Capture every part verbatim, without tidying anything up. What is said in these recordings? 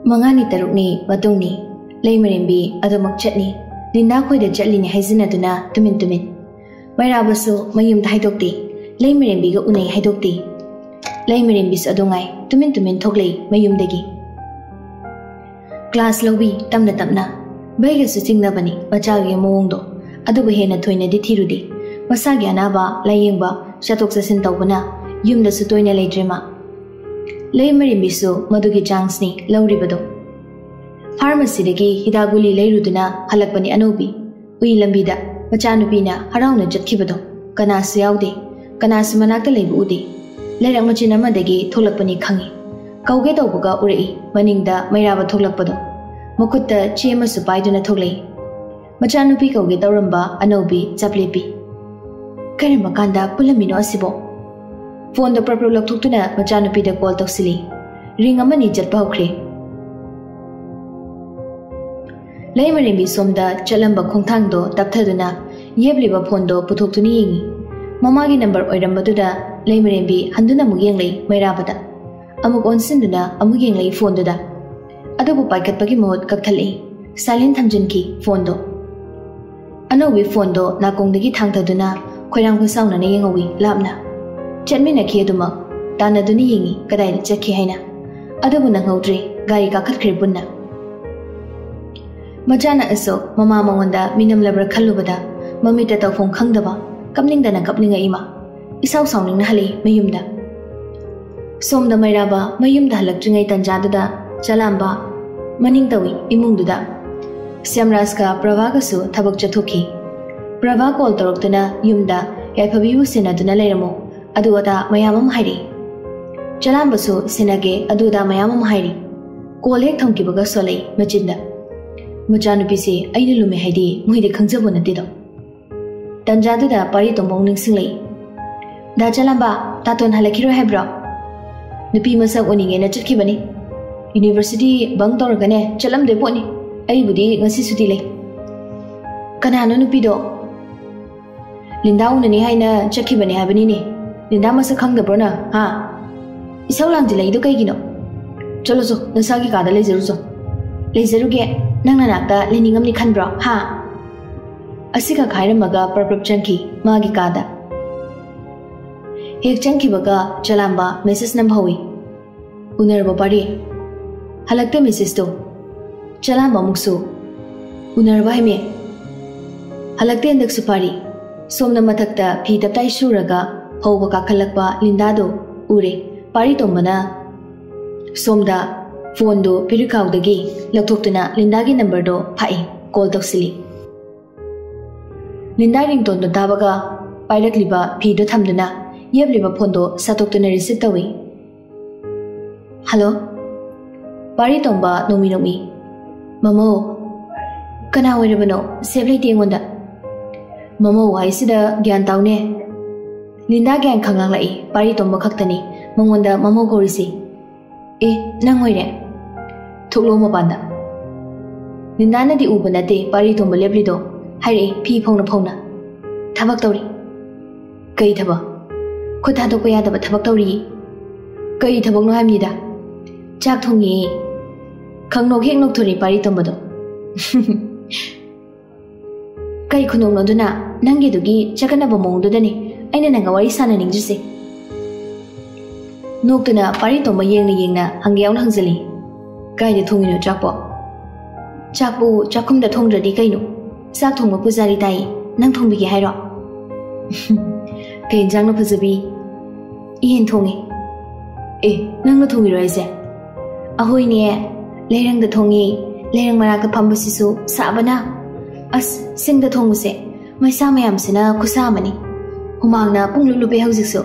Mangani tarukni matungni lei marembi adumak chatni Linda khoida chatlini haizinaduna tumin tumin Mairabasu mayum haidokti lei marembi ga unai haidokti lei marembi su adungai tumin tumin thoklei mayumdagi Class lobi tamna tamna baiga su chingnabani machagi mawongdo adubu hena thoina di thirudi masagi anaba layengba shatok sasin tawbana yumda su toina leidrema lei marembi su madugi changsni lauribado Pharmacy dagi hidaguli leiruduna halakbani anobi ui lambida machanupina harauna jatkibado kanasu yaude kanasu manakta leibu ude leirang machin amadagi tholakpani khangi kauge tawbuga urei maningda mairaba tholakpado mukutta chema su paiduna thoklei machanupi kauge tawramba anobi chaplepi karima kanda pulamino asibo phone da propro lakthukuna machanupi da call taksili ring amani jatpa hokre Lei marembi somda chalamba khongthangdo tapthaduna yebliba phone do puthoktuni yingi mamagi number oirambaduna lei marembi handuna mugenglei mairabada amuk onsinduna amuk yenglei phone da adubu paikatpagi mod kakthali silent thamjinki phone do anobi phone do nakongdagi thangthaduna khoirang khosauna ne yengawi lapna chatmina kheduma tanaduni yingi kadai chakhi haina adubu nanghaudre gari kakhatkre bunna Majana aso mama mawanda minam labra khalubada mamita tawfong khangdaba kapningdana kapninga ima isaw sawning hali mayumda somda mairaba mayumda halakjingai tanjadada chalamba maning tawi imungduda Syamraska Pravaga su thabak chathoki Prava call toroktana yumda yaiphabibu senaduna leiramo aduada mayamam hairi chalamba su senage aduda mayamam hairi call hek thamkibaga solei machinda Machanupisi aina lume haidi muhide khangjabu natido Tanjadada pari tombong ningsinglei Da chalamba taton halakiro hebra Nupi masak oninge na chatkibani University bang toragane chalam de poni ai budi ngasi suti le Kanano nupi do Linda unani haina chatkibani habani ni Linda masak khangdabro na ha Isaw lang dilai do kaigino Chalo so nasagi kada lezeru so Lezeru ge Nang nanakta liningam ni khanbra ha Asika khairamaga parprap chanki magi kada Hek chanki baga chalamba message nam hawi Unarba pari Halakte message to Chalamba muksu Unarba hime Halakte endak supari Somna mathakta phi taptai suraga hawba kakhalakpa lindado ure pari tombana Somda Phone do pirikaudagi lakthokna Linda gi number do phai call taksili Linda ringtone do dabaga pailakliba phi do thamduna yebliba phone do satoktuna receive tawi Hello Pari tomba nomi nomi Mamo Kana oirabano seblei tengonda Mamo waisida gyan tawne Linda gyan khanglang lai pari tomba khaktani mangonda mamo gorisi E nang oire Thuklo mapanda Linda na di uba nate pari tomba leblido haire phi phongna phongna thabak tawri kai thaba khotha dokpa yadaba thabak tawri kai thabak no hamnida chak thongi khangnok hek nok thori pari tomba do kai khunong no duna nangi dugi chakana ba mong do dani aina nanga wari sana ningjise noktuna pari tomba yengna yengna hangyaw hangjali Kai de thongino chakpo Chakpu chakumda thongdradi kaino sak thongba pujari tai nang thongbi gi hairo Kai jangna phujabi ien thongi E nang na thongi roise Ahoi ne leirang da thongi leirang marak phambu sisu sabana As singda thonguse mai sa mayam sina kusamani humangna punglulu be haujisu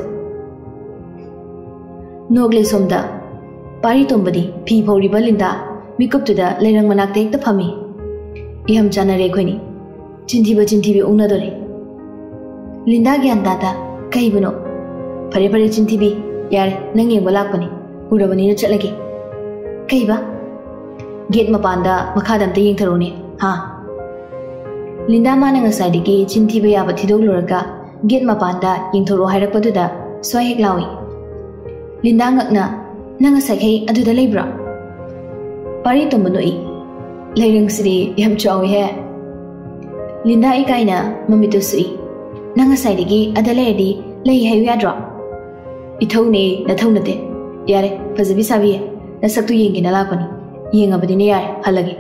Nogle somda Pari tombadi phi phori balinda mikup to the lerang manak take the phami iham chana re khoni chinthi ba chinthi bi ungna dore Linda gyan data kai buno phare phare chinthi bi yar nang yeng balak pani urabani na chalage kai ba gate mapanda makhadam te yeng tharone ha Linda mana ngasai digi chinthi ba ya ba thidok loraga gate mapanda yeng thoro hairakpadu da swai hek lawi Linda ngakna Nanga sakhay aduda lebra Pari tomba noi. Lairang siri yam chawi he. Linda ikaina mamitu sui. Nanga saidigi adaledi lay hayu yadra. Ithau ni na thau nate. Yare fazabi sabi na saktu yengi na lapani. Yenga badini yare halagi.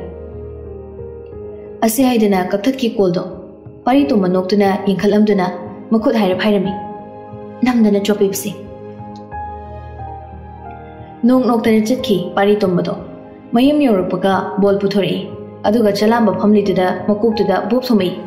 Ase haidana kaktat ki koldo. Pari tomba noktuna yengkhalamduna makut hairap hairami. Namdana chopipsi. Nong noktana chitki pari tomba do. Mayam yorupaka bol puthori. Aduga chalamba family to the makuk to the book to me.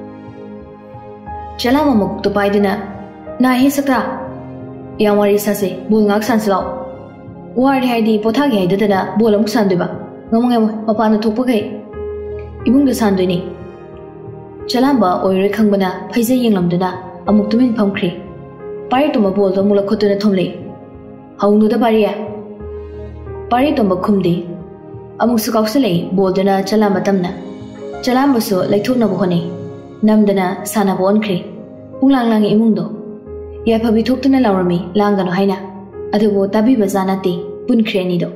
Chalama muk to paidina. Na hisaka. Yamari sase, bulngak sanslow. Ward hidi potagi didana bolam sanduba. Namanga mapana topake. Ibung the sandini. Chalamba or rekangana, Paisa Yinglamdana, a muktumin pumcre. Pari to my bol the mulakotuna tomley. How do the barrier? Pari to Makumdi. Amusukausale, Boldana, Chalamatamna. Chalambaso, like Tunabuhone. Namdana, Sana Boncre. Ulang lang imundo. Yapabi took to Nalarami, Langano Haina. Adawo Tabi Bazanati, Buncrenido.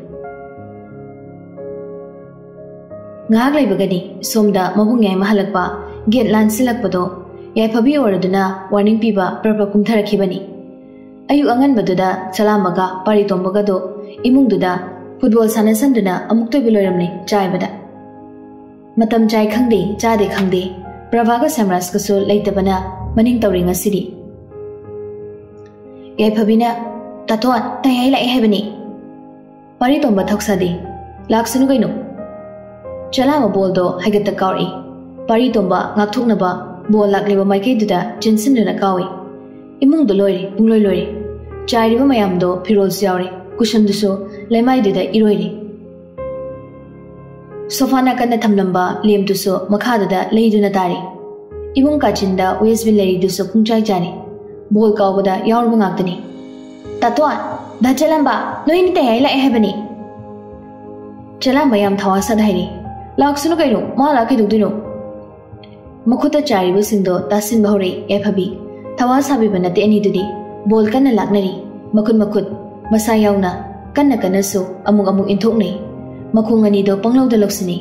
Ngaglay Bagadi, Somda, Mahunga Mahalakpa, get land silakpado. Yapabi orduna, warning piba, Purple Kumtarakibani. Ayu Angan Baduda, Chalamaga, Paritombagado, Imungduda. Football sana sanduna amukta biloramni chai bada matam chai khangde chade khangde pravaga samras kaso leitabana maning tawringa sidi yai phabina tatwa tayai lai hebani pari tomba thoksade laksunu gaino chalama ball do hagata kauri pari tomba ngakthokna ba ball lakleba maike duda jinsinduna kawi imung do loire bungloi loire chai riba mayam do phirol siaure Cushion the show, Lemai did the Iroi. Sofana can the Tamnamba, Liam to so, Makada, Lady Natari. Ibun Kachinda, Westville Lady do so Punchai Jani. Bol Kawada, Yarmangakani. Tatuan, the Chalamba, no in the Hela Hebony. Chalamba yam Tawasa Dahiri. Laxunukaino, Malaki Dudino. Makuta Chari was in the Tasin Bahori, Epabi. Tawasabi Banat any duty. Bolkan and Lagnari, Makun Makut. Masayauna, Kana Kanaso, among among intokni, Makungani do Panglo de Loxini.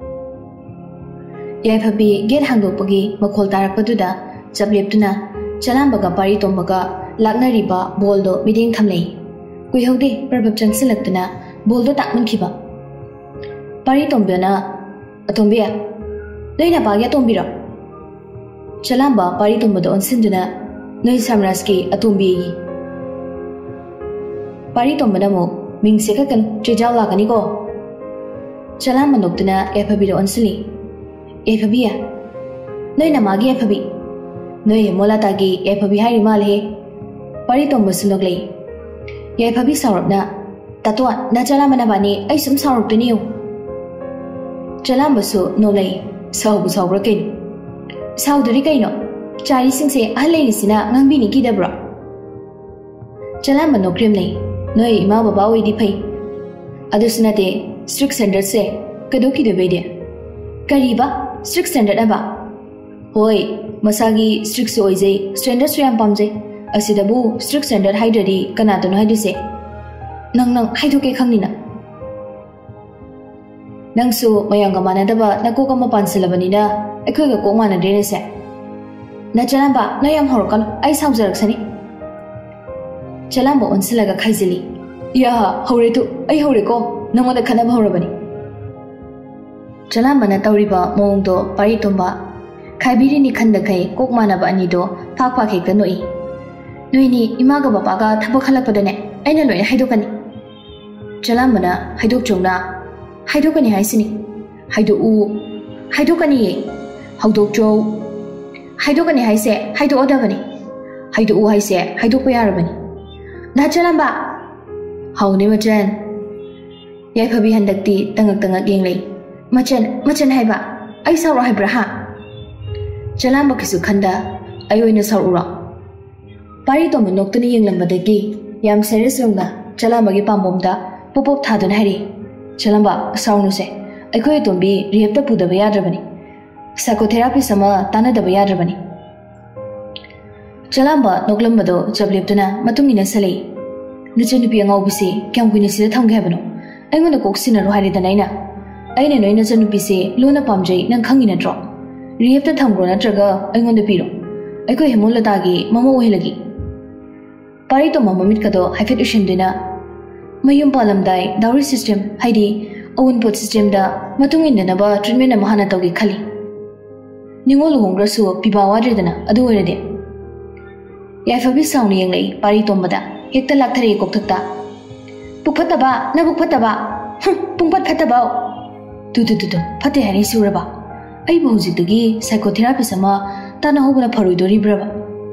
Yapabi, get Hangopagi, Makol Tarapaduda, Zabliptuna, Chalambaga Pari Tombaga, Lagnariba, Boldo, Miding Tamley. We hold it, Perbapchan Selectuna, Boldo Takman Kiba. Pari Tombiana, Atombia. Lena Bagia Tombira. Chalamba, Pari Tombado on Sinduna, Noi Samraski, Atombi. Pari Tombadamo, Ming Sekakan, Trijala Ganigo. Chalamanokuna, Epabido on Silly. Epabia. No Namagi Epabi. No Molatagi, Epabi Hari Malhe. Pari Tombasunogli. Yepabi Saurna. Tatua, Nachalamanabani, I some sour to new. Chalambasu, no lay. Sau Saubrakin. Sau the Ricano. Chari sing say, I lay Sina, Nambini Kidabra. Chalamba no grimly. No, Mama Bawi di pay. Adusinate, strict standard say, Kadoki de Vedia. Kariba, strict standard aba. Hoi, Masagi, strict soize, standard swam pamze, Asidabu, strict standard hydridi, Kanaton hydise. Nang nang hydroke kamnina. Nangsu, Mayanga Manadaba, Nakokama Panselabanina, a cook woman and denise. Nachalamba, Nayam Horkan, I sound Zeraxani. Chalamba on Silaga Kaisili. Yaha, Horetu, I Horeko, no one can have horribly. Chalamba Natariba, Mondo, Paritomba, Kaibiri Kandakai, Kokmanaba Anido, Papa Cake the Noi. Noini, Imagabaga, Tabakalapadane, and a Hidokani. Chalambana, Hidokjona, Hidokani Haisini, Hido U, Hidokani, Hidokjo, Hidokani Haise, Hido Odavani, Hido U Haise, Hidopayarabani. Nachalamba. How never jan. Yapabi handakti, Tangak Tangak Yingly. Machan, Machan Heba. I saw Hibraha. Chalamba Kisukanda. I win a Saura. Paritom Noktani Yinglambadaki. Yam Serisunda. Chalamba Gipamomda. Popop Tadon Harry. Chalamba, Saunuse. I could be Riepta Puda Bayadravani. Psychotherapy Sama, Tana the Bayadravani. Chalamba, Noglambado, Jabliptuna, Matumina Sali. Nuchin Piang Obisi, Kamquinisi the Tongue Heaven. I'm going to cook Sinner Harry the Nina. ꯑꯩꯅ ꯅꯣꯏ ꯅꯆꯟꯅꯨꯄꯤꯁꯦ ꯂꯣꯟꯅ ꯄꯥꯝꯖꯩ ꯅꯪ ꯈꯪꯉꯤ ꯅꯠꯇ꯭ꯔꯣ? ꯔꯤꯍꯦꯞꯇ ꯊꯝꯈ꯭ꯔꯣ ꯅꯠꯇ꯭ꯔꯒ ꯑꯩꯉꯣꯟꯗ ꯄꯤꯔꯣ. ꯑꯩꯈꯣꯏ ꯍꯦꯃꯣꯂꯇꯥꯒꯤ ꯃꯃꯧ ꯑꯣꯏꯍꯜꯂꯒꯦ. ꯄꯥꯔꯤꯇꯣꯝꯕ ꯃꯃꯤꯠꯀꯗꯣ ꯍꯥꯏꯐꯦꯠ ꯎꯏꯁꯤꯟꯗꯨꯅ ꯃꯌꯨꯝ ꯄꯥꯜꯂꯝꯗꯥꯏ ꯗꯥꯎꯔꯤ ꯁꯤꯁꯇꯦꯝ ꯍꯥꯏꯗꯤ ꯑꯋꯨꯟꯄꯣꯠ ꯁꯤꯁꯇꯦꯝꯗ ꯃꯇꯨꯡ ꯏꯟꯗꯅꯕ ꯇ꯭ꯔꯤꯠꯃꯦꯟ ꯑꯃ ꯍꯥꯟꯅ ꯇꯧꯒꯦ ꯈꯜꯂꯤ. ꯅꯤꯡꯉꯣꯜ ꯂꯨꯍꯣꯡꯈ꯭ꯔꯁꯨ ꯄꯤꯕꯥ ꯋꯥꯗ꯭ꯔꯦꯗꯅ ꯑꯗꯨ ꯑꯣꯏꯔꯗꯤ. ꯌꯥꯏꯐꯕꯤ ꯁꯥꯎꯅ ꯌꯦꯡꯂꯛꯏ ꯄꯥꯔꯤꯇꯣꯝꯕꯗ ꯍꯦꯛꯇ ꯂꯥꯛꯊꯔꯛꯏ ꯀꯣꯛꯊꯛꯇ. ꯄꯨꯛ ꯐꯠꯇꯕ ꯅꯕꯨꯛ ꯐꯠꯇꯕ ꯄꯨꯡꯐꯠ ꯐꯠꯇꯕ. ꯇꯨ ꯇꯨ ꯇꯨ ꯇꯨ ꯐꯠꯇꯦ ꯍꯥꯏꯔꯦ ꯁꯨꯔꯕ. ꯑꯩꯕꯨ ꯍꯧꯖꯤꯛꯇꯒꯤ ꯁꯥꯏꯀꯣꯊꯦꯔꯥꯄꯤꯁ ꯑꯃ ꯇꯥꯟꯅꯍꯧꯕꯅ ꯐꯔꯣꯏꯗꯣꯔꯤꯕ꯭ꯔꯕ?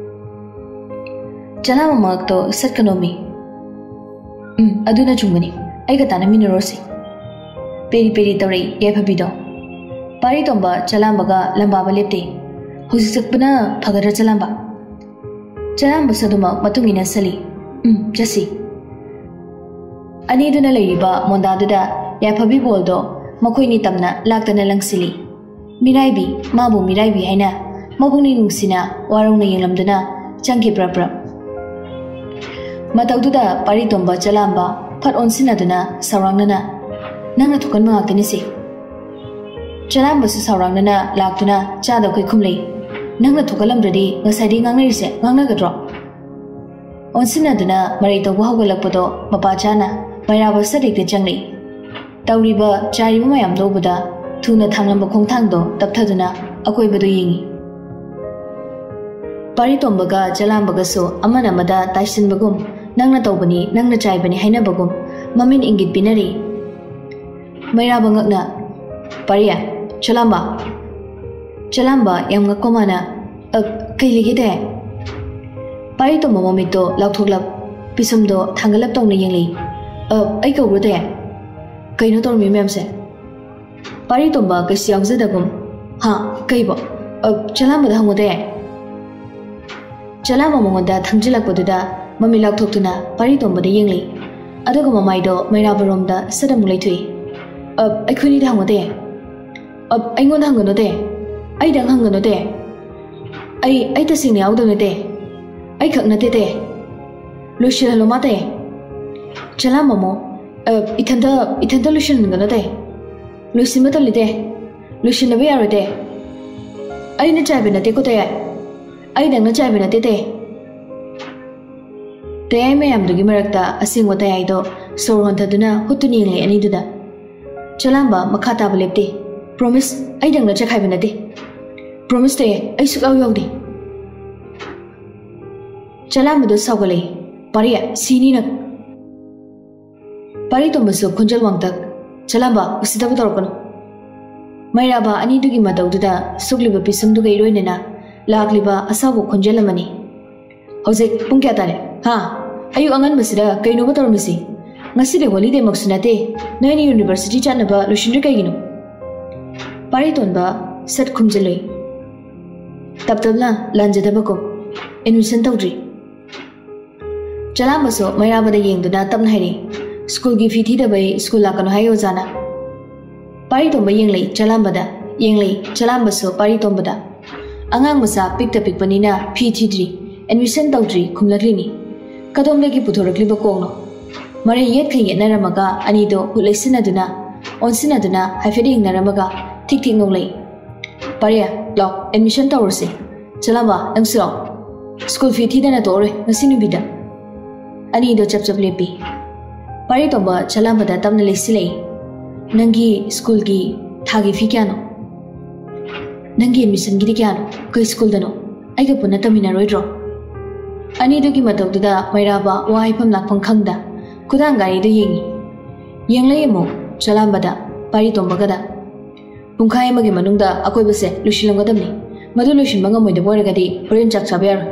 ꯆꯂꯥꯝꯕ ꯃꯉꯛꯇꯣ ꯁꯠꯀꯅꯣꯃꯤ. ꯎꯝ ꯑꯗꯨꯅ ꯆꯨꯝꯒꯅꯤ. ꯑꯩꯒ ꯇꯥꯟꯅꯃꯤꯟꯅꯔꯣꯁꯤ. ꯄꯦꯔꯤ ꯄꯦꯔꯤ ꯇꯧꯔꯛꯏ ꯌꯥꯏꯐꯕꯤꯗꯣ. ꯄꯥꯔꯤꯇꯣꯝꯕ ꯆꯂꯥꯝꯕꯒ ꯂꯝꯕꯥꯕ ꯂꯦꯞꯇꯦ. ꯍꯧꯖꯤꯛ ꯆꯠꯄꯅ ꯐꯒꯗ꯭ꯔꯥ ꯆꯂꯥꯝꯕ? ꯆꯂꯥꯝꯕꯁꯨ ꯑꯗꯨꯃꯛ ꯃꯇꯨꯡ ꯏꯟꯅ ꯁꯜꯂꯤ. ꯎꯝ ꯆꯠꯁꯤ. ꯑꯅꯤꯗꯨꯅ ꯂꯩꯔꯤꯕ ꯃꯣꯟꯗꯥꯗꯨꯗ ꯌꯥꯏꯐꯕꯤ ꯕꯣꯜꯗꯣ ꯃꯈꯣꯏꯅꯤ ꯇꯝꯅ ꯂꯥꯛꯇꯅ ꯂꯪꯁꯤꯜꯂꯤ. ꯃꯤꯔꯥꯏꯕꯤ ꯃꯥꯕꯨ ꯃꯤꯔꯥꯏꯕꯤ ꯍꯥꯏꯅ ꯃꯕꯨꯛꯅꯤꯡ ꯅꯨꯡꯁꯤꯅ ꯋꯥꯔꯧꯅ ꯌꯦꯡꯂꯝꯗꯨꯅ ꯆꯪꯈꯤ ꯄ꯭ꯔꯞ ꯄ꯭ꯔꯞ. ꯃꯇꯧꯗꯨꯗ ꯄꯥꯔꯤꯇꯣꯝꯕ ꯆꯂꯥꯝꯕ ꯐꯠ ꯑꯣꯟꯁꯤꯟꯅꯗꯨꯅ ꯁꯥꯎꯔꯥꯡꯅꯅ ꯅꯪꯅ ꯊꯣꯛꯀꯟꯕ ꯉꯥꯛꯇꯅꯤꯁꯦ. ꯆꯂꯥꯝꯕꯁꯨ ꯁꯥꯎꯔꯥꯡꯅꯅ ꯂꯥꯛꯇꯨꯅ ꯆꯥꯗ ꯑꯩꯈꯣꯏ ꯈꯨꯝꯂꯩ. ꯅꯪꯅ ꯊꯣꯛꯀꯜꯂꯝꯗ꯭ꯔꯗꯤ ꯉꯁꯥꯏꯗꯤ ꯉꯥꯡꯅꯔꯤꯁꯦ ꯉꯥꯡꯅꯒꯗ꯭ꯔꯣ? ꯑꯣꯟꯁꯤꯟꯅꯗꯨꯅ ꯃꯔꯩ ꯇꯧꯕ ꯍꯧꯒꯠꯂꯛꯄꯗꯣ ꯃꯄꯥ ꯆꯥꯅ ꯃꯩꯔꯥꯕ ꯁꯠ ꯍꯦꯛꯇ ꯆꯪꯂꯛꯏ. ꯇꯧꯔꯤꯕ ꯆꯥꯏꯔꯤꯕ ꯃꯌꯥꯝꯗꯣ ꯎꯕꯗ ꯊꯨꯅ ꯊꯥꯡꯂꯝꯕ ꯈꯣꯡꯊꯥꯡꯗꯣ ꯇꯞꯊꯗꯨꯅ ꯑꯀꯣꯏꯕꯗꯣ ꯌꯦꯡꯉꯤ. ꯄꯥꯔꯤꯇꯣꯝꯕꯒ ꯆꯂꯥꯝꯕꯒꯁꯨ ꯑꯃꯅ ꯑꯃꯗ ꯇꯥꯏꯁꯤꯟꯕꯒꯨꯝ ꯅꯪꯅ ꯇꯧꯕꯅꯤ ꯅꯪꯅ ꯆꯥꯏꯕꯅꯤ ꯍꯥꯏꯅꯕꯒꯨꯝ ꯃꯃꯤꯟ ꯏꯪꯒꯤꯠ ꯄꯤꯅꯔꯤ. ꯃꯩꯔꯥꯕ ꯉꯛꯅ ꯄꯥꯔꯤꯌꯥ ꯆꯂꯥꯝꯕ. ꯆꯂꯥꯝꯕ ꯌꯥꯝ ꯉꯛꯄ ꯃꯥꯅ ꯀꯩ ꯂꯩꯒꯦ? ꯄꯥꯔꯤꯇꯣꯝꯕ ꯃꯃꯤꯠꯇꯣ ꯂꯥꯎꯊꯣꯛꯂꯞ ꯄꯤꯁꯨꯝꯗꯣ ꯊꯥꯡꯒꯠꯂꯞ ꯇꯧꯅ ꯌꯦꯡꯂꯛꯏ. ꯑꯩ ꯀꯧꯕ꯭ꯔꯣ? ꯀꯩꯅꯣ ꯇꯧꯔꯝꯃꯤ ꯃꯌꯥꯝꯁꯦ? ꯄꯥꯔꯤꯇꯣꯝꯕ ꯀꯩꯁꯨ ꯌꯥꯎꯖꯗꯒꯨꯝ ꯍꯥ ꯀꯩꯕꯣ? ꯆꯂꯥꯝꯕꯗ ꯍꯪꯉꯣ. ꯆꯂꯥꯝꯕ ꯃꯉꯣꯟꯗ ꯊꯪꯖꯤꯜꯂꯛꯄꯗꯨꯗ ꯃꯃꯤꯠ ꯂꯥꯎꯊꯣꯛꯇꯨꯅ ꯄꯥꯔꯤꯇꯣꯝꯕꯗ ꯌꯦꯡꯂꯛꯏ. ꯑꯗꯨꯒ ꯃꯃꯥꯏꯗꯣ ꯃꯩꯔꯥꯕꯔꯣꯝꯗ ꯁꯠ ꯑꯃꯨꯛ ꯂꯩꯊꯣꯛꯏ. ꯑꯩꯈꯣꯏꯅꯤꯗ ꯍꯪꯉꯣ. ꯑꯩꯉꯣꯟꯗ ꯍꯪꯒꯅꯣ. ꯑꯩꯗꯪ ꯍꯪꯒꯅꯣ. ꯑꯩ ꯑꯩ ꯇꯁꯦꯡꯅ ꯌꯥꯎꯗꯕ ꯅꯠꯇꯦ. ꯑꯩ ꯈꯛ ꯅꯠꯇꯦ. ꯂꯣꯏꯁꯤꯜꯍꯜꯂꯣ ꯃꯥ. ꯆꯂꯥꯝꯕ ꯑꯃꯨꯛ ꯏꯊꯟꯇ ꯏꯊꯟꯇ ꯂꯣꯏꯁꯤꯟꯍꯟꯒꯅꯣ. ꯂꯣꯏꯁꯤꯟꯕ ꯇꯜꯂꯤ. ꯂꯣꯏꯁꯤꯟꯅꯕ ꯌꯥꯔꯣꯏ. ꯑꯩꯅ ꯆꯥꯏꯕ ꯅꯠꯇꯦꯀꯣ. ꯑꯩꯗꯪꯅ ꯆꯥꯏꯕ ꯅꯠꯇꯦ. ꯇꯌꯥꯏ ꯃꯌꯥꯝꯗꯨꯒꯤ ꯃꯔꯛꯇ ꯑꯁꯦꯡꯕ ꯇꯌꯥꯏꯗꯣ ꯁꯣꯔ ꯍꯣꯟꯊꯗꯨꯅ ꯍꯨꯠꯇꯨꯅ ꯌꯦꯡꯂꯛꯏ ꯑꯅꯤꯗꯨꯗ. ꯆꯂꯥꯝꯕ ꯃꯈꯥ ꯇꯥꯕ ꯂꯦꯞꯇꯦ. ꯄ꯭ꯔꯣꯃꯤꯁ ꯑꯩꯗꯪꯅ ꯆꯈꯥꯏꯕ ꯅꯠꯇꯦ. ꯄ꯭ꯔꯣꯃꯤꯁ ꯑꯩ ꯁꯨꯛꯌꯥꯎ ꯌꯥꯎꯗꯦ. ꯆꯂꯥꯝꯕꯗꯣ ꯁꯥꯎꯒꯠꯂꯛꯏ. ꯄꯥꯔꯤꯌꯥ ꯁꯤꯅꯤ ꯅꯪ. ꯄꯥꯔꯤꯇꯣꯝꯕꯁꯨ ꯈꯣꯟꯖꯦꯜ ꯋꯥꯡꯇꯛ. ꯆꯂꯥꯝꯕ ꯎꯁꯤꯠꯇꯕ ꯇꯧꯔꯛꯀꯅꯨ. ꯃꯩꯔꯥꯕ ꯑꯅꯤꯗꯨꯒꯤ ꯃꯇꯧꯗꯨꯗ ꯁꯨꯛꯂꯤꯕ ꯄꯤꯁꯨꯝꯗꯨꯒ ꯏꯔꯣꯏꯅꯅ ꯂꯥꯛꯂꯤꯕ ꯑꯁꯥꯎꯕ ꯈꯣꯟꯖꯦꯜ ꯑꯃꯅꯤ. ꯍꯧꯖꯤꯛ ꯄꯨꯡ ꯀꯌꯥ ꯇꯥꯔꯦ? ꯍꯥ ꯑꯌꯨꯛ ꯑꯉꯟꯕꯁꯤꯗ ꯀꯩꯅꯣꯕ ꯇꯧꯔꯝꯃꯤꯁꯤ? ꯉꯁꯤꯗꯤ ꯍꯣꯂꯤꯗꯦꯃꯛꯁꯨ ꯅꯠꯇꯦ. ꯅꯣꯏꯅ ꯌꯨꯅꯤꯚꯔꯁꯤꯇꯤ ꯆꯠꯅꯕ ꯂꯣꯏꯁꯤꯟꯗ꯭ꯔꯤ ꯀꯩꯒꯤꯅꯣ? ꯄꯥꯔꯤꯇꯣꯟꯕ ꯁꯠ ꯈꯨꯝꯖꯤꯜꯂꯨꯏ. ꯇꯞꯇꯞꯅ ꯂꯥꯟꯖꯗꯕꯒꯨꯝ ꯑꯦꯗꯃꯤꯁꯟ ꯇꯧꯗ꯭ꯔꯤ. ꯆꯂꯥꯝꯕꯁꯨ ꯃꯩꯔꯥꯕꯗ ꯌꯦꯡꯗꯨꯅ ꯇꯞꯅ ꯍꯥꯏꯔꯤ. ꯁ꯭ꯀꯨꯜꯒꯤ ꯐꯤ ꯊꯤꯗꯕꯩ ꯁ꯭ꯀꯨꯜ ꯂꯥꯛꯀꯅꯣ ꯍꯥꯏ ꯑꯣꯖꯥꯅ. ꯄꯥꯔꯤꯇꯣꯝꯕ ꯌꯦꯡꯂꯛꯏ ꯆꯂꯥꯝꯕꯗ. ꯌꯦꯡꯂꯛꯏ ꯆꯂꯥꯝꯕꯁꯨ ꯄꯥꯔꯤꯇꯣꯝꯕꯗ. ꯑꯉꯥꯡ ꯃꯆꯥ ꯄꯤꯛꯇ ꯄꯤꯛꯄꯅꯤꯅ ꯐꯤ ꯊꯤꯗ꯭ꯔꯤ ꯑꯦꯗꯃꯤꯁꯟ ꯇꯧꯗ꯭ꯔꯤ ꯈꯨꯝꯂꯛꯂꯤꯅꯤ. ꯀꯗꯣꯝꯗꯒꯤ ꯄꯨꯊꯣꯔꯛꯂꯤꯕ ꯀꯣꯛꯅꯣ? ꯃꯔꯩ ꯌꯦꯠꯈ ꯌꯦꯠꯅꯔꯝꯃꯒ ꯑꯅꯤꯗꯣ ꯍꯨꯠ ꯂꯩꯁꯤꯟꯅꯗꯨꯅ ꯑꯣꯟꯁꯤꯟꯅꯗꯨꯅ ꯍꯥꯏꯐꯦꯠ ꯌꯦꯡꯅꯔꯝꯃꯒ ꯊꯤꯛ ꯊꯤꯛ ꯅꯣꯛꯂꯛꯏ. ꯄꯥꯔꯤꯌꯥ ꯂꯥꯎ ꯑꯦꯗꯃꯤꯁꯟ ꯇꯧꯔꯁꯤ. ꯆꯂꯥꯝꯕ ꯅꯪꯁꯨ ꯂꯥꯎ. ꯁ꯭ꯀꯨꯜ ꯐꯤ ꯊꯤꯗꯅ ꯇꯣꯛꯑꯔꯣꯏ ꯉꯁꯤ ꯅꯨꯃꯤꯠꯇ. ꯑꯅꯤꯗꯣ ꯆꯞ ꯆꯞ ꯂꯦꯞꯄꯤ. ꯄꯥꯔꯤꯇꯣꯝꯕ ꯆꯂꯥꯝꯕꯗ ꯇꯞꯅ ꯂꯩꯁꯤꯜꯂꯛꯏ. ꯅꯪꯒꯤ ꯁ꯭ꯀꯨꯜꯒꯤ ꯊꯥꯒꯤ ꯐꯤ ꯀꯌꯥꯅꯣ? ꯅꯪꯒꯤ ꯑꯦꯗꯃꯤꯁꯟꯒꯤꯗꯤ ꯀꯌꯥꯅꯣ? ꯀꯩ ꯁ꯭ꯀꯨꯜꯗꯅꯣ? ꯑꯩꯒ ꯄꯨꯟꯅ ꯇꯝꯃꯤꯟꯅꯔꯣꯏꯗ꯭ꯔꯣ? ꯑꯅꯤꯗꯨꯒꯤ ꯃꯇꯧꯗꯨꯗ ꯃꯩꯔꯥꯕ ꯋꯥ ꯍꯥꯏꯐꯝ ꯂꯥꯛꯐꯝ ꯈꯪꯗ ꯈꯨꯗꯥꯡ ꯒꯥꯔꯤꯗꯨ ꯌꯦꯡꯉꯤ. ꯌꯦꯡꯂꯛꯏ ꯑꯃꯨꯛ ꯆꯂꯥꯝꯕꯗ ꯄꯥꯔꯤꯇꯣꯝꯕꯒꯗ. ꯄꯨꯡꯈꯥꯏ ꯑꯃꯒꯤ ꯃꯅꯨꯡꯗ ꯑꯀꯣꯏꯕꯁꯦ ꯂꯣꯏꯁꯤꯜꯂꯝꯒꯗꯕꯅꯤ. ꯃꯗꯨ ꯂꯣꯏꯁꯤꯟꯕ ꯉꯝꯃꯣꯏꯗꯕ ꯑꯣꯏꯔꯒꯗꯤ ꯍꯣꯔꯦꯟ ꯆꯥꯛ ꯆꯥꯕ ꯌꯥꯔꯣꯏ.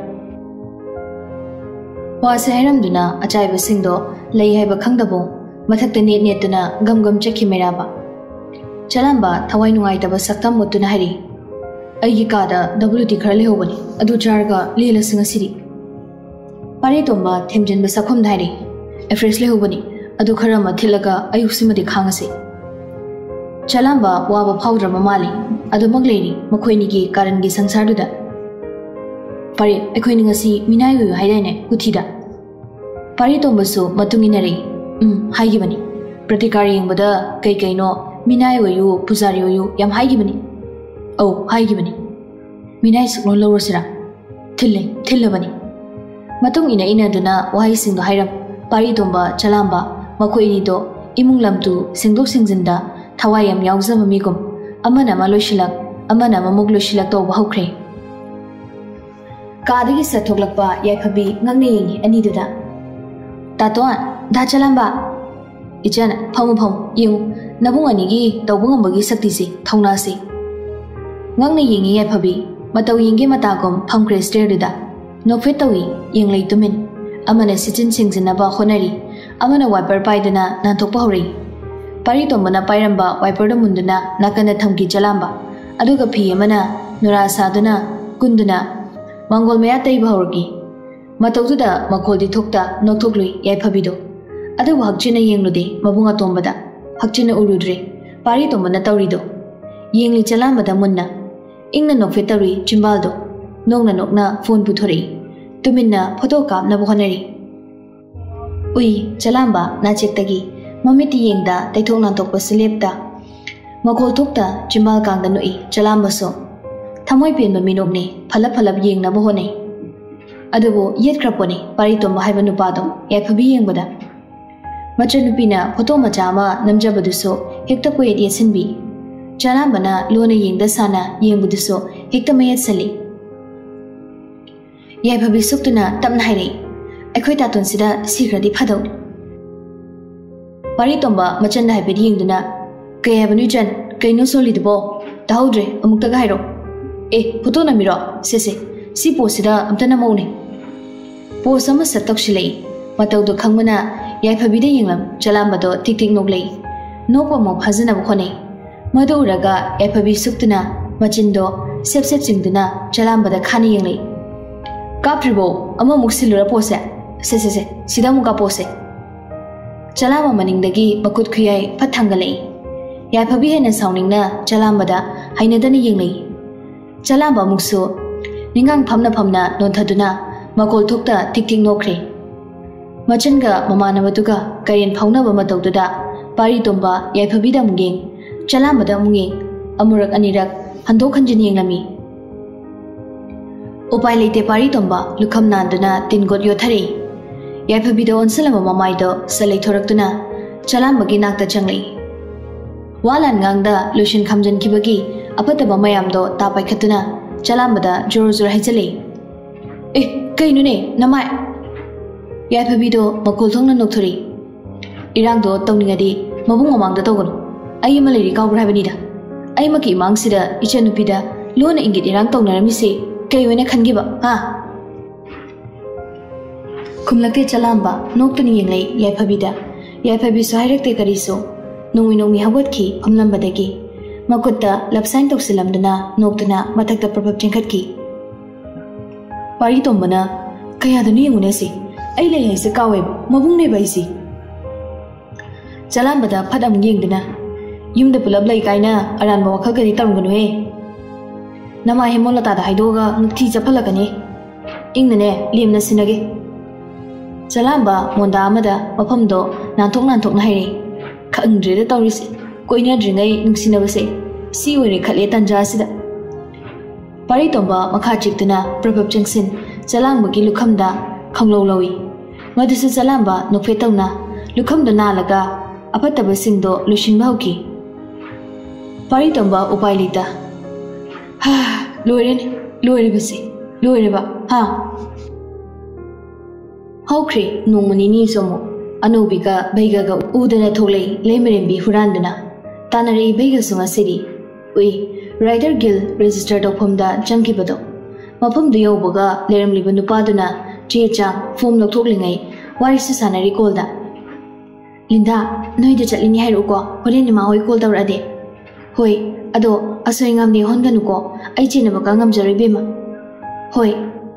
ꯋꯥꯁꯦ ꯍꯥꯏꯔꯝꯗꯨꯅ ꯑꯆꯥꯏꯕꯁꯤꯡꯗꯣ ꯂꯩ ꯍꯥꯏꯕ ꯈꯪꯗꯕꯣ ꯃꯊꯛꯇ ꯅꯦꯠ ꯅꯦꯠꯇꯨꯅ ꯒꯝ ꯒꯝ ꯆꯠꯈꯤ ꯃꯩꯔꯥꯕ. ꯆꯂꯥꯝꯕ ꯊꯋꯥꯏ ꯅꯨꯡꯉꯥꯏꯇꯕ ꯁꯛꯇꯝ ꯃꯨꯠꯇꯨꯅ ꯍꯥꯏꯔꯤ. ꯑꯩꯒꯤ ꯀꯥꯗ ꯗꯕꯜꯌꯨ ꯇꯤ ꯈꯔ ꯂꯩꯍꯧꯕꯅꯤ. ꯑꯗꯨ ꯆꯥꯔꯒ ꯂꯦꯜꯂꯁꯤ ꯉꯁꯤꯗꯤ. ꯄꯥꯔꯤꯇꯣꯝꯕ ꯊꯦꯝꯖꯤꯟꯕ ꯁꯛꯐꯝꯗ ꯍꯥꯏꯔꯤ. ꯑꯦꯐ꯭ꯔꯦꯁ ꯂꯩꯍꯧꯕꯅꯤ. ꯑꯗꯨ ꯈꯔ ꯑꯃ ꯊꯤꯜꯂꯒ ꯑꯌꯨꯛꯁꯤꯃꯗꯤ ꯈꯥꯡꯉꯁꯤ. ꯆꯂꯥꯝꯕ ꯋꯥꯕ ꯐꯥꯎꯗ꯭ꯔꯕ ꯃꯥꯜꯂꯤ. ꯑꯗꯨꯃꯛ ꯂꯩꯔꯤ ꯃꯈꯣꯏꯅꯤꯒꯤ ꯀꯥꯔꯟꯒꯤ ꯁꯪꯁꯥꯔꯗꯨꯗ. ꯄꯥꯔꯤ ꯑꯩꯈꯣꯏꯅꯤ ꯉꯁꯤ ꯃꯤꯅꯥꯏ ꯑꯣꯏꯌꯨ ꯍꯥꯏꯗꯥꯏꯅꯦ ꯀꯨꯊꯤꯗ? ꯄꯥꯔꯤꯇꯣꯝꯕꯁꯨ ꯃꯇꯨꯡ ꯏꯟꯅꯔꯤ. ꯎꯝ ꯍꯥꯏꯈꯤꯕꯅꯤ. ꯄ꯭ꯔꯇꯤꯀꯥꯔ ꯌꯦꯡꯕꯗ ꯀꯩ ꯀꯩꯅꯣ ꯃꯤꯅꯥꯏ ꯑꯣꯏꯌꯨ ꯄꯨꯖꯥꯔꯤ ꯑꯣꯏꯌꯨ ꯌꯥꯝ ꯍꯥꯏꯈꯤꯕꯅꯤ ꯑꯧ ꯍꯥꯏꯈꯤꯕꯅꯤ ꯃꯤꯅꯥꯏ ꯁꯨꯛꯂꯣꯟ ꯂꯧꯔꯁꯤꯔꯥ ꯊꯤꯜꯂꯦ ꯊꯤꯜꯂꯕꯅꯤ ꯃꯇꯨꯡ ꯏꯟꯅ ꯏꯟꯅꯗꯨꯅ ꯋꯥꯍꯩꯁꯤꯡꯗꯣ ꯍꯥꯏꯔꯝ ꯄꯥꯔꯤꯇꯣꯝꯕ ꯆꯂꯥꯝꯕ ꯃꯈꯣꯏ ꯑꯅꯤꯗꯣ ꯏꯃꯨꯡ ꯂꯝꯇꯨ ꯁꯦꯡꯗꯣꯛ ꯁꯦꯡꯖꯤꯟꯗ ꯊꯋꯥꯏ ꯌꯥꯝ ꯌꯥꯎꯖꯕ ꯃꯤꯒꯨꯝ ꯑꯃꯅ ꯑꯃ ꯂꯣꯏꯁꯤꯜꯂꯛ ꯑꯃꯅ ꯑꯃꯃꯨꯛ ꯂꯣꯏꯁꯤꯜꯂꯛ ꯇꯧꯕ ꯍꯧꯈ꯭ꯔꯦ ꯀꯥꯗꯒꯤ ꯆꯠꯊꯣꯛꯂꯛꯄ ꯌꯥꯏꯐꯕꯤ ꯉꯛꯅ ꯌꯦꯡꯉꯤ ꯑꯅꯤꯗꯨꯗ ꯇꯥꯇꯣꯟ ꯗꯥ ꯆꯂꯥꯝꯕ ꯏꯆꯟ ꯐꯝꯃꯨ ꯐꯝꯃꯨ ꯌꯦꯡꯉꯨ ꯅꯕꯨꯡ ꯑꯅꯤꯒꯤ ꯇꯧꯕ ꯉꯝꯕꯒꯤ ꯁꯛꯇꯤꯁꯤ ꯊꯧꯅꯥꯁꯤ ꯉꯛꯅ ꯌꯦꯡꯉꯤ ꯌꯥꯏꯐꯕꯤ ꯃꯇꯧ ꯌꯦꯡꯒꯦ ꯃꯇꯥꯒꯨꯝ ꯐꯝꯈ꯭ꯔꯦ ꯁ꯭ꯇꯦꯌꯔꯗꯨꯗ ꯅꯣꯛꯐꯦꯠ ꯇꯧꯏ ꯌꯦꯡꯂꯩ ꯇꯨꯃꯤꯟ ꯑꯃꯅ ꯁꯤꯆꯤꯟ ꯁꯦꯡꯖꯤꯟꯅꯕ ꯍꯣꯠꯅꯔꯤ ꯑꯃꯅ ꯋꯥꯏꯄꯔ ꯄꯥꯏꯗꯨꯅ ꯅꯥꯟꯊꯣꯛꯄ ꯍꯧꯔꯛꯏ ꯄꯥꯔꯤꯇꯣꯝꯕꯅ ꯄꯥꯏꯔꯝꯕ ꯋꯥꯏꯄꯔꯗ ꯃꯨꯟꯗꯨꯅ ꯅꯥꯀꯟꯗ ꯊꯝꯈꯤ ꯆꯂꯥꯝꯕ ꯑꯗꯨꯒ ꯐꯤ ꯑꯃꯅ ꯅꯨꯔꯥ ꯁꯥꯗꯨꯅ ꯀꯨꯟꯗꯨꯅ ꯃꯥꯡꯒꯣꯜ ꯃꯌꯥ ꯇꯩꯕ ꯍꯧꯔꯛꯏ ꯃꯇꯧꯗꯨꯗ ꯃꯈꯣꯜꯗꯤ ꯊꯣꯛꯇ ꯅꯣꯛꯊꯣꯛꯂꯨꯏ ꯌꯥꯏꯐꯕꯤꯗꯣ ꯑꯗꯨꯕꯨ ꯍꯛꯆꯤꯟꯅ ꯌꯦꯡꯂꯨꯗꯦ ꯃꯕꯨꯡ ꯑꯇꯣꯝꯕꯗ ꯍꯛꯆꯤꯟꯅ ꯎꯔꯨꯗ꯭ꯔꯦ ꯄꯥꯔꯤꯇꯣꯝꯕꯅ ꯇꯧꯔꯤꯗꯣ ꯌꯦꯡꯂꯤ ꯆꯂꯥꯝꯕꯗ ꯃꯨꯟꯅ ꯏꯪꯅ ꯅꯣꯛꯐꯦꯠ ꯇꯧꯔꯤ ꯆꯤꯝꯕꯥꯜꯗꯣ ꯅꯣꯛꯅ ꯅꯣꯛꯅ ꯐꯣꯟ ꯄꯨꯊꯣꯔꯛꯏ ꯇꯨꯃꯤꯟꯅ ꯐꯣꯇꯣ ꯀꯥꯞꯅꯕ ꯍꯣꯠꯅꯔꯤ ꯎꯏ ꯆꯂꯥꯝꯕ ꯅꯥꯆꯦꯛꯇꯒꯤ ꯃꯃꯤꯠꯇꯤ ꯌꯦꯡꯗ ꯇꯩꯊꯣꯛ ꯅꯥꯟꯊꯣꯛꯄ ꯁꯤꯂꯦꯞꯇ ꯃꯈꯣꯜ ꯊꯣꯛꯇ ꯆꯤꯝꯕꯥꯜ ꯀꯥꯡꯗ ꯅꯣꯛꯏ ꯆꯂꯥꯝꯕꯁꯨ ꯊꯃꯣꯏ ꯄꯦꯟꯕ ꯃꯤꯅꯣꯛꯅꯤ ꯐꯂꯞ ꯐꯂꯞ ꯌꯦꯡꯅꯕ ꯍꯣꯠꯅꯩ ꯑꯗꯨꯕꯨ ꯌꯦꯠꯈ꯭ꯔꯄꯣꯅꯤ ꯄꯥꯔꯤꯇꯣꯝꯕ ꯍꯥꯏꯕ ꯅꯨꯄꯥꯗꯣ ꯌꯥꯏꯐꯕꯤ ꯌꯦꯡꯕꯗ ꯃꯆꯟꯅꯨꯄꯤꯅ ꯐꯣꯇꯣ ꯃꯆꯥ ꯑꯃ ꯅꯝꯖꯕꯗꯨꯁꯨ ꯍꯦꯛꯇ ꯀꯣꯌꯦꯠ ꯌꯦꯠꯁꯤꯟꯕꯤ ꯆꯂꯥꯝꯕꯅ ꯂꯣꯟꯅ ꯌꯦꯡꯗ ꯁꯥꯅ ꯌꯦꯡꯕꯗꯨꯁꯨ ꯍꯦꯛꯇ ꯃꯌꯦꯠꯁꯜꯂꯤ ꯌꯥꯏꯐꯕꯤ ꯁꯨꯛꯇꯨꯅ ꯇꯞꯅ ꯍꯥꯏꯔꯛꯏ ꯑꯩꯈꯣꯏ ꯇꯥꯇꯣꯟꯁꯤꯗ ꯁꯤꯈ꯭ꯔꯗꯤ ꯐꯗꯧꯅꯤ ꯄꯥꯔꯤꯇꯣꯝꯕ ꯃꯆꯟꯗ ꯍꯥꯏꯐꯦꯠ ꯌꯦꯡꯗꯨꯅ ꯀꯩ ꯍꯥꯏꯕꯅꯣ ꯏꯆꯟ ꯀꯩꯅꯣ ꯁꯣꯜꯂꯤꯗꯨꯕꯣ ꯇꯥꯍꯧꯗ꯭ꯔꯦ ꯑꯃꯨꯛꯇꯒ ꯍꯥꯏꯔꯣ ꯑꯦ ꯐꯣꯇꯣ ꯅꯝꯃꯤꯔꯣ ꯁꯦꯁꯦ ꯁꯤ ꯄꯣꯁꯁꯤꯗ ꯑꯝꯇ ꯅꯝꯃꯧꯅꯦ ꯄꯣꯁ ꯑꯃ ꯁꯠ ꯇꯧꯁꯤꯜꯂꯛꯏ ꯃꯇꯧꯗꯣ ꯈꯪꯕꯅ ꯌꯥꯏꯐꯕꯤꯗ ꯌꯦꯡꯂꯝ ꯆꯂꯥꯝꯕꯗꯣ ꯇꯤꯛ ꯇꯤꯛ ꯅꯣꯛꯂꯛꯏ ꯅꯣꯛꯄ ꯑꯃꯨꯛ ꯐꯥꯖꯅꯕ ꯍꯣꯠꯅꯩ ꯃꯗꯨ ꯎꯔꯒ ꯌꯥꯏꯐꯕꯤ ꯁꯨꯛꯇꯨꯅ ꯃꯆꯤꯟꯗꯣ ꯁꯦꯞ ꯁꯦꯞ ꯆꯤꯡꯗꯨꯅ ꯆꯂꯥꯝꯕꯗ ꯈꯥꯅ ꯌꯦꯡꯂꯛꯏ ꯀꯥꯞꯇ꯭ꯔꯤꯕꯣ ꯑꯃꯃꯨꯛ ꯁꯤꯜꯂꯨꯔ ꯄꯣꯁꯁꯦ ꯁꯦ ꯁꯦ ꯁꯦ ꯁꯤꯗ ꯑꯃꯨꯛ ꯀꯥꯞꯄꯣꯁꯦ ꯆꯂꯥꯝꯕ ꯃꯅꯤꯡꯗꯒꯤ ꯃꯈꯨꯠ ꯈꯨꯌꯥꯏ ꯐꯠ ꯊꯥꯡꯒꯠꯂꯛꯏ ꯌꯥꯏꯐꯕꯤ ꯍꯦꯟꯅ ꯁꯥꯎꯅꯤꯡꯅ ꯆꯂꯥꯝꯕꯗ ꯍꯩꯅꯗꯅ ꯌꯦꯡꯂꯛꯏ ꯆꯂꯥꯝꯕ ꯑꯃꯨꯛꯁꯨ ꯅꯤꯡꯉꯥꯡ ꯐꯝꯅ ꯐꯝꯅ ꯅꯣꯟꯊꯗꯨꯅ ꯃꯈꯣꯜ ꯊꯣꯛꯇ ꯇꯤꯛ ꯇꯤꯛ ꯅꯣꯛꯈ꯭ꯔꯦ ꯃꯆꯟꯒ ꯃꯃꯥꯟꯅꯕꯗꯨꯒ ꯀꯔꯦꯟ ꯐꯥꯎꯅꯕ ꯃꯇꯧꯗꯨꯗ ꯄꯥꯔꯤꯇꯣꯝꯕ ꯌꯥꯏꯐꯕꯤꯗ ꯑꯃꯨꯛ ꯌꯦꯡ ꯆꯂꯥꯝꯕꯗ ꯑꯃꯨꯛ ꯌꯦꯡ ꯑꯃꯨꯔꯛ ꯑꯅꯤꯔꯛ ꯍꯟꯗꯣꯛ ꯍꯟꯖꯤꯟ ꯌꯦꯡꯂꯝꯃꯤ उपाय लेते पारीतोंबा लुखम नांदुना तिनगोट योथरे याइफबिदो ओनसलम ममाइदो सलैथोरक्तुना चलामबगी नाक्ता चंगलै वालान गांगदा लुशिन खमजनखिबगी अपतब मयामदो तापाइखतुना चलामबदा जोर जोर हाइजले ए कैनुने नमाय याइफबिदो मकोल थोंगना नोक्थोरी इरांगदो तौनिंगदी मबुंग ममांगदा तौगनु अई मलेरी काउब्रा हाइबनिदा अई मकी मांगसिदा इचनुपिदा लोन इंगित इरांग तौनरमिसे कई ओइना खनगिबा हा खुमलक्ते चलामबा नोक्तुनि येंगलै याइफबिदा याइफबि सहायरक्ते करिसो नोंगि नोंगि हवतखि फमलंबदगी मकुत्ता लपसाइन तौसिलमदना नोक्तुना मथक्ता प्रभव चिंखतखि पारीतोंबना कयादनु येंगुनेसि अई लै हाइसे कावेब मबुंगने बाइसि चलामबदा फदम येंगदना युमदा पुलब लै काइना अरानबा वखगरि तंगनुहे नमा हेमोलता दा हाइदोगा नुक्थि चफलकने इंगने लेमना सिनगे चलामबा मोंदा अमदा मफमदो नांथोक नांथोकना हाइरे खंद्रेदा तौरिसे कोइना द्रिङै नुक्सिनबसे सी ओइरे खले तंजासिदा पारीतोंबा मखा चिक्तुना प्रभव चंगसिन चलांगबगी लुखमदा खंगलौ लौई मदुसु चलामबा नुफेतौना लुखमदो नालगा अपतबसिंगदो लुशिनबा हौकी पारीतोंबा उपाय लेता हा लोरेन लोरे बसे लोरे बा हा हौख्रे नोंमनिनी सोमो अनोबिका बैगागा उदना थोलै लेमरेंबी हुरानदना तानरे बैगा सुंगा सिरी उई राइडर गिल रजिस्टर तौफमदा चंगिबदो मफमदु यौबगा लेरमलिबा नुपादुना चेचा फॉर्म लौथोकलिङै वारिसु सानरी कोलदा लिंदा नोइदा चटलिनि हाइरुको होरेन मा होय कोल तौरादे होय अदो असोइंगामदि होनगनुको आई चेनबका ngamjariबेमा होय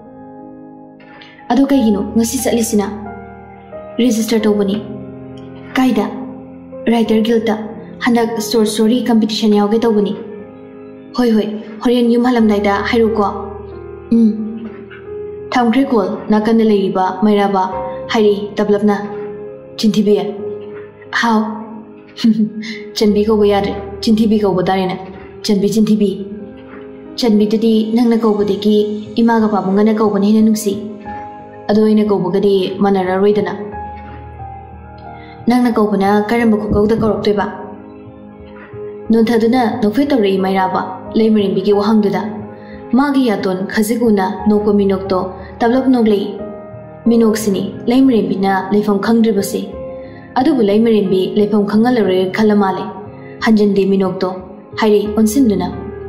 अदो कैगिनो ngasi चटलिसिना रजिस्टर तौबनी कायदा राइटर गिल्टा हंदक स्टोर स्टोरी कंपटीशन यावगे तौबनी होय होय होरेन युम हलमदाइदा हाइरुको उम थामख्रे कोल नाकन लेरिबा मैराबा हाइरी तबलबना चिंथिबे हाउ Chanbi ko bayar Chintibi ko batarina Chanbi Chintibi Chanbi tadi nang na ko budiki imaga pa bunga na ko bani na nungsi ado ina ko bugadi manara roidana nang na ko bana karamba ko ko da ko rok ba non thaduna no fe to ri mai ra ba leimarin bi ki wahang da magi yaton khaziguna no ko minok to tablok nok lei minok sini leimarin bi na leifam khangdri base adu bu leimarin bi leifam khangal re khalama le hanjin de minok to hairi onsin duna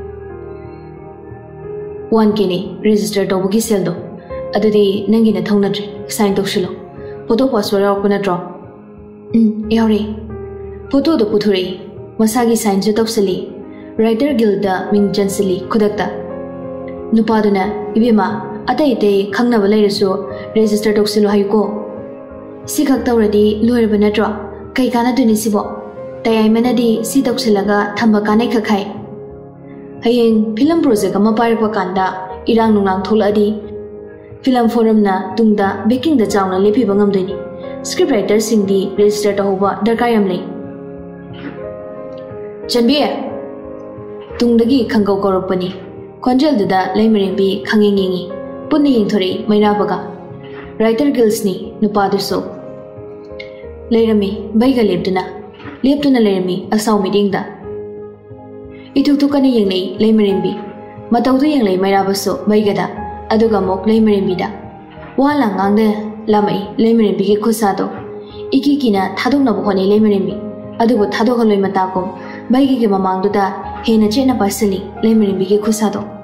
one kini register to bugi sel do adudi nangi na thongna tri sign to shilo photo password ok na draw um yori photo do puthuri masagi sign je topsali writer guild da ming jansali khudakta nupaduna ibema atai atai khangna ba leirasu register to silo hayko sikhak tawradi loirba na draw kai kana duni sibo tayai manadi si toksilaga thamba kanai khakai hayeng film project ama parak kanda irang nunglang tholadi film forum na tungda baking da chawna lepi bangam deni script writer sing di register ta hoba darkar yam le Chanbi tungdagi khangau korokpani konjel da leimarin bi khangingi punni yingthori maira baga writer girls ni nupa du so leirami baiga leptuna leptuna leirami asaw meeting da ituk tukani yenglei leimarin bi matawdu yenglei maira baso baigada aduga mok leimarin bi da wala ngangde lamai leimarin bi ke khusa do iki kina thadok na bukhani leimarin bi adugo thadok haloi mata ko baigi ke mamang du da hena chena pasali leimarin bi ke khusa do